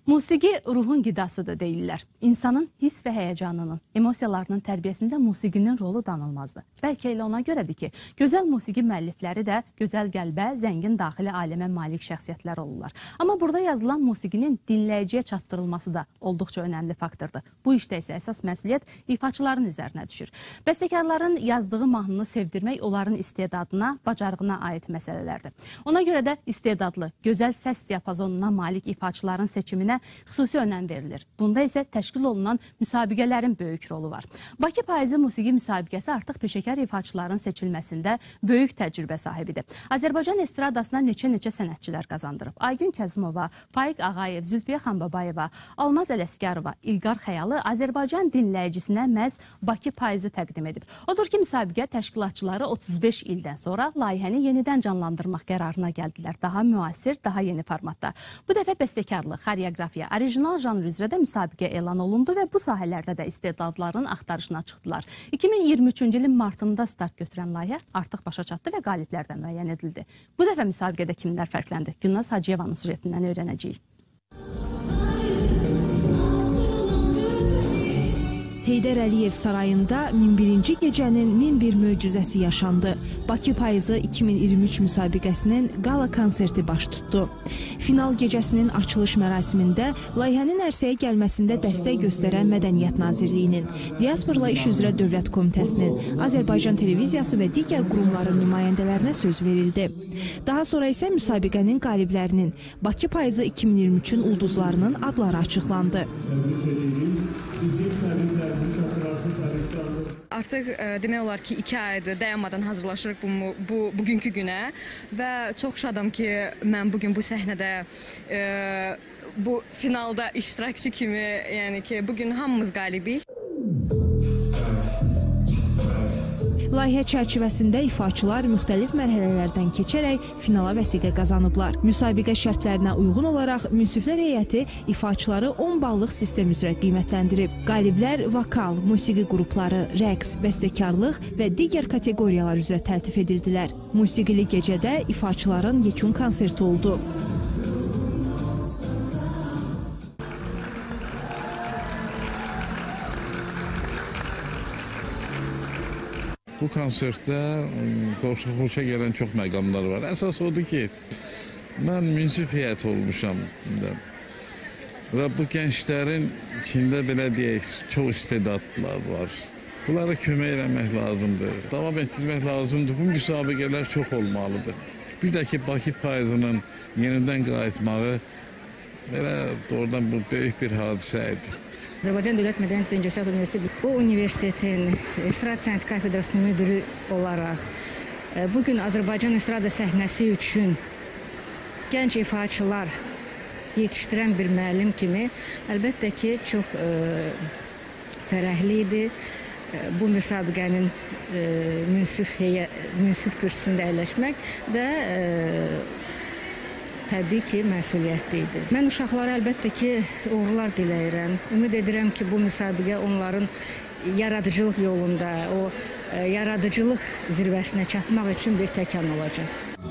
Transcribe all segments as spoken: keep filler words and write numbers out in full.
Musiqi ruhun qidasıdır deyirlər. İnsanın hiss və həyəcanının, emosiyalarının tərbiyəsində musiqinin rolu danılmazdır. Bəlkə elə ona görədir ki, gözəl musiqi müəllifləri də gözəl qəlbə, zəngin daxili aləmə malik şəxsiyyətlər olurlar. Amma burada yazılan musiqinin dinləyiciyə çatdırılması da olduqca önəmli faktordur. Bu işdə isə əsas məsuliyyət ifaçıların üzərinə düşür. Bəstəkarların yazdığı mahnını sevdirmək onların istedadına, bacarığına aid məsələlərdir. Ona görə də istedadlı, gözəl səs diapazonuna malik ifaçıların seçiminə xüsusi önəm verilir. Bunda isə təşkil olunan müsabiqələrin böyük rolu var. Bakı Payızı musiqi müsabiqəsi artıq peşəkar ifaçıların seçilməsində böyük təcrübə sahibidir. Azərbaycan estradasına neçə-neçə sənətçilər qazandırıb. Aygün Kəzimova, Faiq Ağayev, Zülfiyə Xanbabayeva, Almaz Ələsgərova, İlqar Xəyalı Azərbaycan dinləyicisinə məhz Bakı Payızı təqdim edib. Odur ki, müsabiqə təşkilatçıları otuz beş ildən sonra layihəni yenidən canlandırmaq qərarına gəldilər. Daha müasir, daha yeni formatda. Bu dəfə bəstəkarlıq, xoreografiya, orijinal janr üzrə də müsabiqə elan olundu və bu sahələrdə də istedadların axtarışına çıxdılar. iki min iyirmi üçüncü ilin martında start götürən layihə artıq başa çatdı və qaliblər də müəyyən edildi. Bu dəfə müsabiqədə kimlər fərqləndi? Gülnaz Hacıyevanın süjetindən öyrənəcəyik. Heydər Əliyev sarayında min birinci gecənin min bir möcüzəsi yaşandı. Bakı Payızı iki min iyirmi üç müsabiqəsinin qala konserti baş tutdu. Final gecəsinin açılış mərasimində layihənin ərsəyə gəlməsində dəstək göstərən Mədəniyyət Nazirliyinin, Diasporla İş üzrə Dövlət Komitəsinin, Azərbaycan Televiziyası və digər qurumların nümayəndələrinə söz verildi. Daha sonra isə müsabiqənin qaliblərinin, Bakı Payızı iki min iyirmi üçün ulduzlarının adları açıqlandı. Artıq e, demək olar ki, iki aydır dayanmadan hazırlaşırıq bu, bu, bugünkü günə və çox şadam ki, mən bugün bu səhnədə e, bu finalda iştirakçı kimi, yəni ki, bugün hamımız qalibik. Layihə çərçivəsində ifaçılar müxtəlif mərhələlərdən keçərək finala vəsiqə qazanıblar. Müsabiqə şərtlərinə uyğun olaraq münsiflər heyəti ifaçıları on ballıq sistem üzrə qiymətləndirib. Qaliblər vokal, musiqi qrupları, rəqs, bəstəkarlıq və digər kateqoriyalar üzrə təltif edildilər. Musiqili gecədə ifaçıların yekun konserti oldu. Bu konsertdə xoşa gələn çox məqamlar var. Əsas odur ki, mən münsif heyət olmuşam və bu gənclərin içində belə deyək, çox istedadlar var. Bunlara kömək eləmək lazımdır, davam etdirmək lazımdır. Bu müsabiqələr çox olmalıdır. Bir də ki, Bakı Payızının yenidən qayıtmağı belə doğrudan bu böyük bir hadisə idi. Azərbaycan Dövlət Mədəniyyət və İncəsənət Universiteti, o universitetin estrada sənəti kafedrasının müdürü olaraq bugün Azərbaycan estrada səhnəsi üçün gənc ifaçılar yetişdirən bir müəllim kimi əlbəttə ki, çox e, fərəhli idi. Bu müsabiqənin e, münsif, münsif kürsüsündə əyləşmək və e, təbii ki, məsuliyyətli idi. Mən uşaqlara əlbəttə ki, uğurlar diləyirəm. Ümid edirəm ki, bu müsabiqə onların yaradıcılıq yolunda, o e, yaradıcılıq zirvəsinə çatmaq üçün bir təkan olacaq.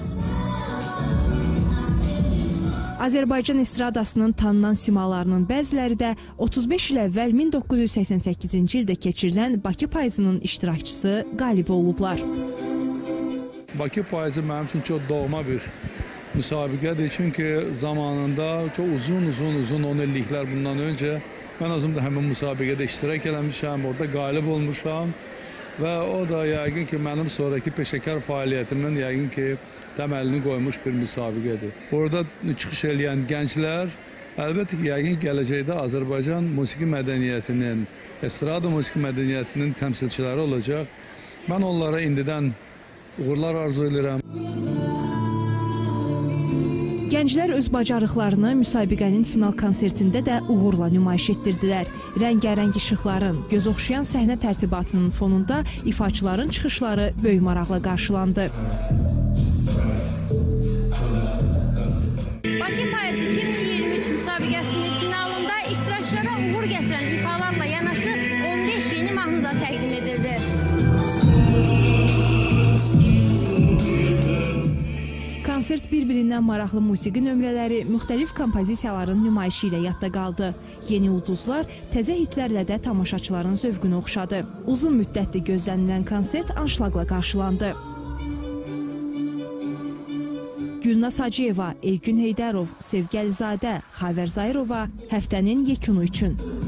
Azərbaycan estradasının tanınan simalarının bəziləri də otuz beş il əvvəl min doqquz yüz səksən səkkizinci ildə keçirilən Bakı Payızının iştirakçısı qalib olublar. Bakı Payızı mənim üçün çox doğma bir müsabiqədir, çünki zamanında çox uzun uzun uzun on illiklər bundan öncə mən özüm də həmin müsabiqədə iştirak eləmişəm, orada qalib olmuşam və o da yəqin ki, mənim sonraki peşəkar fəaliyyətimin yəqin ki, təməlini qoymuş bir müsabiqədir. Orada çıxış eləyən gənclər əlbəttə ki, yəqin gələcəkdə Azərbaycan musiqi mədəniyyətinin, estrada musiqi mədəniyyətinin təmsilçiləri olacaq. Mən onlara indidən uğurlar arzu edirəm. Gənclər öz bacarıqlarını müsabiqənin final konsertində də uğurla nümayiş etdirdilər. Rəngarəng işıqların, göz oxşayan səhnə tərtibatının fonunda ifaçıların çıxışları böyük maraqla qarşılandı. Bakı Payızı iki min iyirmi üç müsabiqəsinin finalında iştirakçılara uğur gətirən ifalarla yanaşı on beş yeni mahnı da təqdim edildi. Konsert bir-birindən maraqlı musiqi nömrələri, müxtəlif kompozisiyaların nümayişi ilə yadda qaldı. Yeni ulduzlar təzə hitlərlə də tamaşaçıların zövqünü oxşadı. Uzun müddətli gözlənilən konsert anşlaqla qarşılandı. Gülnaz Hacıyeva, Elgün Heydərov, Sevgi Əlizadə, Xavər Zahirova həftənin yekunu üçün.